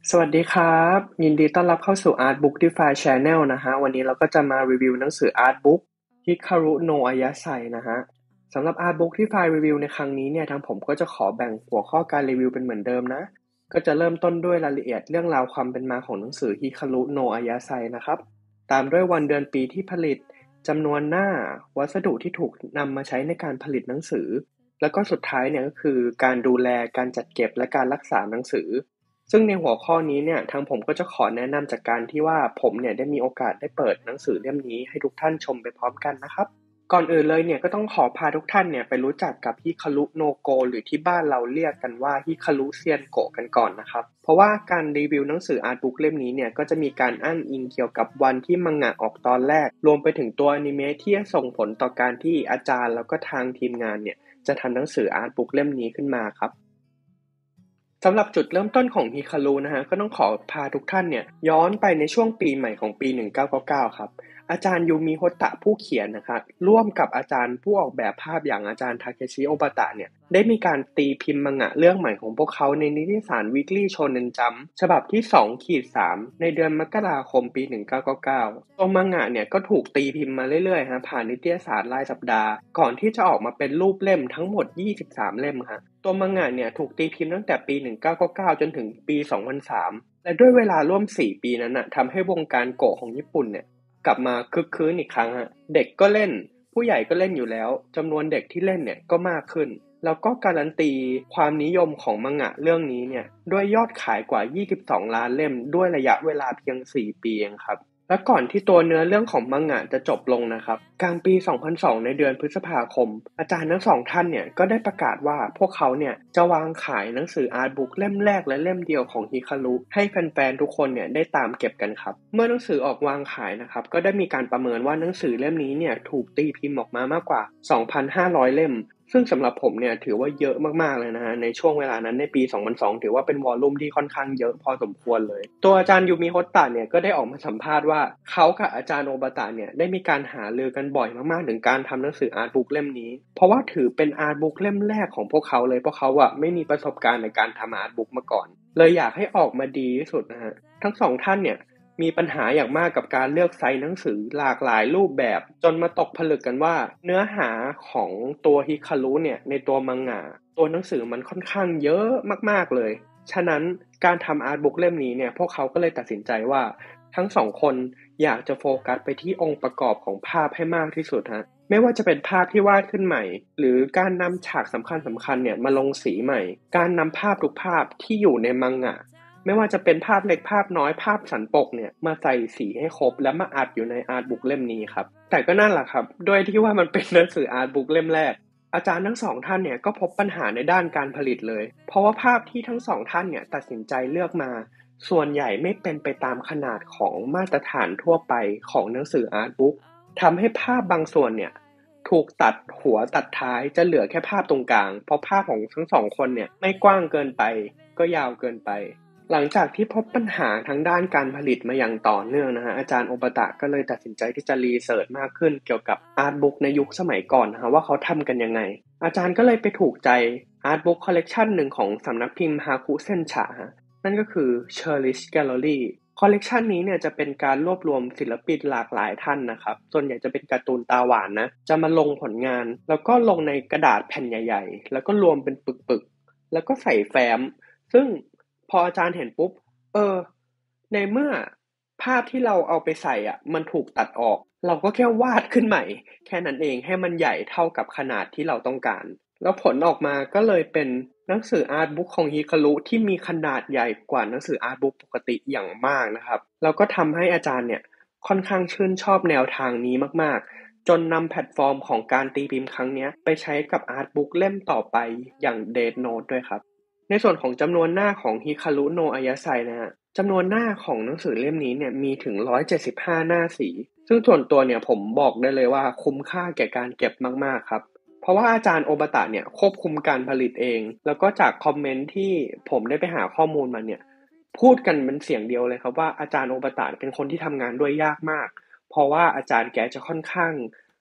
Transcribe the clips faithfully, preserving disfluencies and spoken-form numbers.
สวัสดีครับยินดีต้อนรับเข้าสู่ Artbookify Channel นะฮะวันนี้เราก็จะมารีวิวหนังสือ Artbook Hikaru no Ayasai นะฮะสำหรับ Artbookify Review ในครั้งนี้เนี่ยทางผมก็จะขอแบ่งหัวข้อการรีวิวเป็นเหมือนเดิมนะก็จะเริ่มต้นด้วยรายละเอียดเรื่องราวความเป็นมาของหนังสือ Hikaru no Ayasai นะครับตามด้วยวันเดือนปีที่ผลิตจำนวนหน้าวัสดุที่ถูกนำมาใช้ในการผลิตหนังสือแล้วก็สุดท้ายเนี่ยก็คือการดูแลการจัดเก็บและการรักษาหนังสือซึ่งในหัวข้อนี้เนี่ยทางผมก็จะขอแนะนำจากการที่ว่าผมเนี่ยได้มีโอกาสได้เปิดหนังสือเล่มนี้ให้ทุกท่านชมไปพร้อมกันนะครับก่อนอื่นเลยเนี่ยก็ต้องขอพาทุกท่านเนี่ยไปรู้จักกับฮิคารุโนโกหรือที่บ้านเราเรียกกันว่าฮิคารุเซียนโกะกันก่อนนะครับเพราะว่าการรีวิวหนังสืออาร์ตบุ๊กเล่มนี้เนี่ยก็จะมีการอ้างอิงเกี่ยวกับวันที่มังงะออกตอนแรกรวมไปถึงตัวอนิเมะที่ส่งผลต่อการที่อาจารย์แล้วก็ทางทีมงานเนี่ยจะทำหนังสืออาร์ตบุ๊กเล่มนี้ขึ้นมาครับสำหรับจุดเริ่มต้นของฮิคารุนะฮะก็ต้องขอพาทุกท่านเนี่ยย้อนไปในช่วงปีใหม่ของปีหนึ่งเก้าเก้าเก้าครับอาจารย์ยูมิโฮตะผู้เขียนนะครับร่วมกับอาจารย์ผู้ออกแบบภาพอย่างอาจารย์ทาเคชิโอบะตะเนี่ยได้มีการตีพิมพ์มังงะเรื่องใหม่ของพวกเขาในนิตยสาร Weekly Shonen Jump ฉบับที่ สอง ในเดือนมกราคมปีหนึ่งเก้าเก้าเก้าตัวมังงะเนี่ยก็ถูกตีพิมพ์มาเรื่อยๆฮะผ่านนิตยสารรายสัปดาห์ก่อนที่จะออกมาเป็นรูปเล่มทั้งหมดยี่สิบสามเล่มฮะตัวมังงะเนี่ยถูกตีพิมพ์ตั้งแต่ปีหนึ่งเก้าเก้าเก้าจนถึงปีสองพันสามและด้วยเวลาร่วมสี่ปีนั้นนะทำให้วงการโกะของญี่ปุ่นเนี่ยกลับมาคึกคืนอีกครั้งฮะเด็กก็เล่นผู้ใหญ่ก็เล่นอยู่แล้วจำนวนเด็กที่เล่นเนี่ยก็มากขึ้นแล้วก็การันตีความนิยมของมังงะเรื่องนี้เนี่ยด้วยยอดขายกว่ายี่สิบสองล้านเล่มด้วยระยะเวลาเพียงสี่ปีเองครับและก่อนที่ตัวเนื้อเรื่องของมังงะจะจบลงนะครับกลางปีสองพันสองในเดือนพฤษภาคมอาจารย์ทั้งสองท่านเนี่ยก็ได้ประกาศว่าพวกเขาเนี่ยจะวางขายหนังสืออาร์ตบุ๊กเล่มแรกและเล่มเดียวของฮิคารุให้แฟนๆทุกคนเนี่ยได้ตามเก็บกันครับเมื่อหนังสือออกวางขายนะครับก็ได้มีการประเมินว่าหนังสือเล่มนี้เนี่ยถูกตีพิมพ์ออกมามากกว่า สองพันห้าร้อย เล่มซึ่งสำหรับผมเนี่ยถือว่าเยอะมากๆเลยนะฮะในช่วงเวลานั้นในปีสองพันสองถือว่าเป็นวอลลุ่มที่ค่อนข้างเยอะพอสมควรเลยตัวอาจารย์ยูมิโฮตะเนี่ยก็ได้ออกมาสัมภาษณ์ว่าเขากับอาจารย์โอบะตะเนี่ยได้มีการหารือกันบ่อยมากๆถึงการทำหนังสืออาร์ตบุ๊กเล่มนี้เพราะว่าถือเป็นอาร์ตบุ๊กเล่มแรกของพวกเขาเลยเพราะเขาอะไม่มีประสบการณ์ในการทำอาร์ตบุ๊กมาก่อนเลยอยากให้ออกมาดีที่สุดนะฮะทั้งสองท่านเนี่ยมีปัญหาอย่างมากกับการเลือกไซส์หนังสือหลากหลายรูปแบบจนมาตกผลึกกันว่าเนื้อหาของตัวฮิคารุเนี่ยในตัวมังงะตัวหนังสือมันค่อนข้างเยอะมากๆเลยฉะนั้นการทำอาร์ตบุ๊กเล่มนี้เนี่ยพวกเขาก็เลยตัดสินใจว่าทั้งสองคนอยากจะโฟกัสไปที่องค์ประกอบของภาพให้มากที่สุดฮะไม่ว่าจะเป็นภาพที่วาดขึ้นใหม่หรือการนำฉากสำคัญสำคัญเนี่ยมาลงสีใหม่การนำภาพทุกภาพที่อยู่ในมังงะไม่ว่าจะเป็นภาพเล็กภาพน้อยภาพสันปกเนี่ยมาใส่สีให้ครบและมาอัดอยู่ในอาร์ตบุ๊กเล่มนี้ครับแต่ก็นั่นแหละครับด้วยที่ว่ามันเป็นหนังสืออาร์ตบุ๊กเล่มแรกอาจารย์ทั้งสองท่านเนี่ยก็พบปัญหาในด้านการผลิตเลยเพราะว่าภาพที่ทั้งสองท่านเนี่ยตัดสินใจเลือกมาส่วนใหญ่ไม่เป็นไปตามขนาดของมาตรฐานทั่วไปของหนังสืออาร์ตบุ๊กทำให้ภาพบางส่วนเนี่ยถูกตัดหัวตัดท้ายจะเหลือแค่ภาพตรงกลางเพราะภาพของทั้งสองคนเนี่ยไม่กว้างเกินไปก็ยาวเกินไปหลังจากที่พบปัญหาทางด้านการผลิตมาอย่างต่อเนื่องนะฮะอาจารย์โอบะตะก็เลยตัดสินใจที่จะรีเสิร์ชมากขึ้นเกี่ยวกับอาร์ตบุ๊กในยุคสมัยก่อนนะฮะว่าเขาทำกันยังไงอาจารย์ก็เลยไปถูกใจอาร์ตบุ๊กคอลเลกชันหนึ่งของสำนักพิมพ์ฮาคุเซ็นชะฮะนั่นก็คือ Cherish Gallery คอลเลกชันนี้เนี่ยจะเป็นการรวบรวมศิลปินหลากหลายท่านนะครับส่วนใหญ่จะเป็นการ์ตูนตาหวานนะจะมาลงผลงานแล้วก็ลงในกระดาษแผ่นใหญ่ๆแล้วก็รวมเป็นปึกๆแล้วก็ใส่แฟ้มซึ่งพออาจารย์เห็นปุ๊บเออในเมื่อภาพที่เราเอาไปใส่อ่ะมันถูกตัดออกเราก็แค่วาดขึ้นใหม่แค่นั้นเองให้มันใหญ่เท่ากับขนาดที่เราต้องการแล้วผลออกมาก็เลยเป็นหนังสืออาร์ตบุ๊กของฮิคารุที่มีขนาดใหญ่กว่าหนังสืออาร์ตบุ๊กปกติอย่างมากนะครับแล้วก็ทำให้อาจารย์เนี่ยค่อนข้างชื่นชอบแนวทางนี้มากๆจนนำแพลตฟอร์มของการตีพิมพ์ครั้งนี้ไปใช้กับอาร์ตบุ๊กเล่มต่อไปอย่าง Death Note ด้วยครับในส่วนของจำนวนหน้าของฮิคารุโนะอายาไซนะฮะจำนวนหน้าของหนังสือเล่มนี้เนี่ยมีถึงหนึ่งร้อยเจ็ดสิบห้าหน้าสีซึ่งส่วนตัวเนี่ยผมบอกได้เลยว่าคุ้มค่าแก่การเก็บมากๆครับเพราะว่าอาจารย์โอบะตะเนี่ยควบคุมการผลิตเองแล้วก็จากคอมเมนต์ที่ผมได้ไปหาข้อมูลมาเนี่ยพูดกันเป็นเสียงเดียวเลยครับว่าอาจารย์โอบะตะเป็นคนที่ทำงานด้วยยากมากเพราะว่าอาจารย์แกจะค่อนข้าง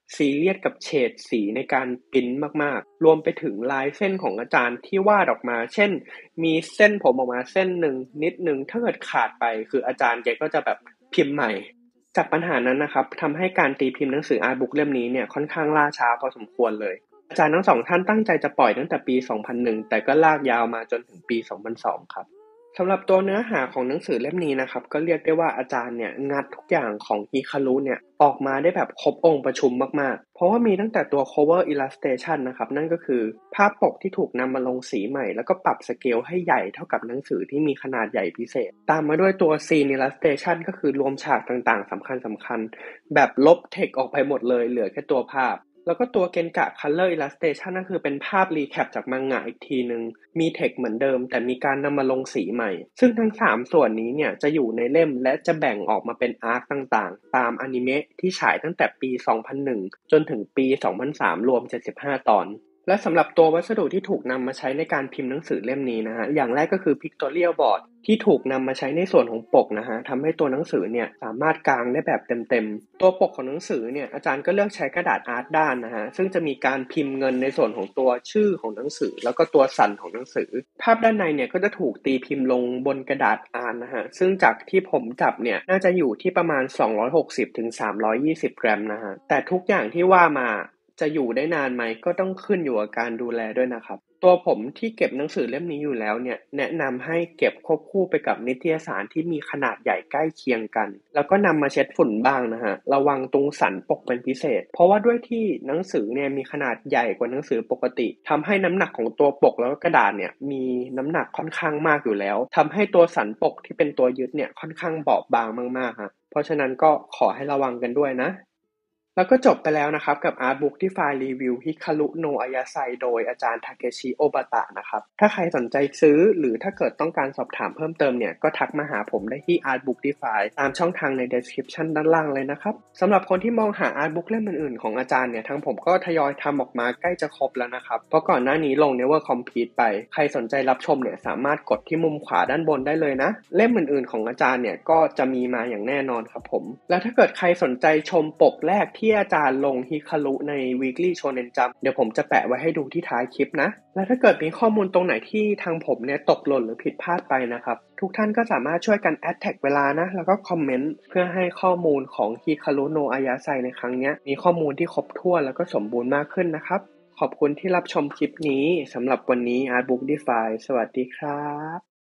ซีเรียสกับเฉดสีในการพรินต์มากๆรวมไปถึงลายเส้นของอาจารย์ที่วาดออกมาเช่นมีเส้นผมออกมาเส้นหนึ่งนิดนึงถ้าเกิดขาดไปคืออาจารย์แกก็จะแบบพิมพ์ใหม่จากปัญหานั้นนะครับทำให้การตีพิมพ์หนังสืออาร์ตบุ๊กเล่มนี้เนี่ยค่อนข้างล่าช้าพอสมควรเลยอาจารย์ทั้งสองท่านตั้งใจจะปล่อยตั้งแต่ปีสองพันหนึ่งแต่ก็ลากยาวมาจนถึงปีสองพันสองครับสำหรับตัวเนื้อหาของหนังสือเล่มนี้นะครับก็เรียกได้ว่าอาจารย์เนี่ยงัดทุกอย่างของฮิคารุเนี่ยออกมาได้แบบครบองค์ประชุมมากๆเพราะว่ามีตั้งแต่ตัว cover illustration นะครับนั่นก็คือภาพปกที่ถูกนำมาลงสีใหม่แล้วก็ปรับสเกลให้ใหญ่เท่ากับหนังสือที่มีขนาดใหญ่พิเศษตามมาด้วยตัว scene illustration ก็คือรวมฉากต่างๆสำคัญๆแบบลบเทคออกไปหมดเลยเหลือแค่ตัวภาพแล้วก็ตัวเกนกะ Color Illustration นั่นคือเป็นภาพรีแคปจากมังงะอีกทีนึงมีเทคเหมือนเดิมแต่มีการนำมาลงสีใหม่ซึ่งทั้งสามส่วนนี้เนี่ยจะอยู่ในเล่มและจะแบ่งออกมาเป็นอาร์คต่างๆตามอนิเมะที่ฉายตั้งแต่ปีสองพันหนึ่งจนถึงปีสองพันสามรวมเจ็ดสิบห้าตอนและสำหรับตัววัสดุที่ถูกนำมาใช้ในการพิมพ์หนังสือเล่มนี้นะฮะอย่างแรกก็คือ Pictorial Board ที่ถูกนำมาใช้ในส่วนของปกนะฮะทำให้ตัวหนังสือเนี่ยสามารถกางได้แบบเต็มๆตัวปกของหนังสือเนี่ยอาจารย์ก็เลือกใช้กระดาษอาร์ตด้านนะฮะซึ่งจะมีการพิมพ์เงินในส่วนของตัวชื่อของหนังสือแล้วก็ตัวสันของหนังสือภาพด้านในเนี่ยก็จะถูกตีพิมพ์ลงบนกระดาษอาร์ตนะฮะซึ่งจากที่ผมจับเนี่ยน่าจะอยู่ที่ประมาณสองร้อยหกสิบถึงสามร้อยยี่สิบกรัมนะฮะแต่ทุกอย่างที่ว่ามาจะอยู่ได้นานไหมก็ต้องขึ้นอยู่กับการดูแลด้วยนะครับตัวผมที่เก็บหนังสือเล่มนี้อยู่แล้วเนี่ยแนะนำให้เก็บควบคู่ไปกับนิตยสารที่มีขนาดใหญ่ใกล้เคียงกันแล้วก็นำมาเช็ดฝุ่นบ้างนะฮะระวังตรงสันปกเป็นพิเศษเพราะว่าด้วยที่หนังสือเนี่ยมีขนาดใหญ่กว่าหนังสือปกติทำให้น้ำหนักของตัวปกแล้วก็กระดาษเนี่ยมีน้ำหนักค่อนข้างมากอยู่แล้วทำให้ตัวสันปกที่เป็นตัวยึดเนี่ยค่อนข้างเบาบางมากๆฮะเพราะฉะนั้นก็ขอให้ระวังกันด้วยนะแล้วก็จบไปแล้วนะครับกับอาร์ตบุ๊กที่ไฟล์รีวิวฮิคารุโนะอายาไซโดยอาจารย์ทาเคชิโอบาตะนะครับถ้าใครสนใจซื้อหรือถ้าเกิดต้องการสอบถามเพิ่มเติมเนี่ยก็ทักมาหาผมได้ที่ Artbookify ตามช่องทางใน description ด้านล่างเลยนะครับสำหรับคนที่มองหาอาร์ตบุ๊กเล่มอื่นๆของอาจารย์เนี่ยทางผมก็ทยอยทำออกมาใกล้จะครบแล้วนะครับเพราะก่อนหน้านี้ลง Never Complete ไปใครสนใจรับชมเนี่ยสามารถกดที่มุมขวาด้านบนได้เลยนะเล่มอื่นๆของอาจารย์เนี่ยก็จะมีมาอย่างแน่นอนครับผมแล้วถ้าเกิดใครสนใจชมปกแรกที่อาจารย์ลงฮิคารุใน Weekly Shonen Jump เดี๋ยวผมจะแปะไว้ให้ดูที่ท้ายคลิปนะและถ้าเกิดมีข้อมูลตรงไหนที่ทางผมเนี่ยตกหล่นหรือผิดพลาดไปนะครับทุกท่านก็สามารถช่วยกันแอดแท็กเวลานะแล้วก็คอมเมนต์เพื่อให้ข้อมูลของฮิคารุโนะอายาไซในครั้งนี้มีข้อมูลที่ครบถ้วนแล้วก็สมบูรณ์มากขึ้นนะครับขอบคุณที่รับชมคลิปนี้สำหรับวันนี้ Artbookify สวัสดีครับ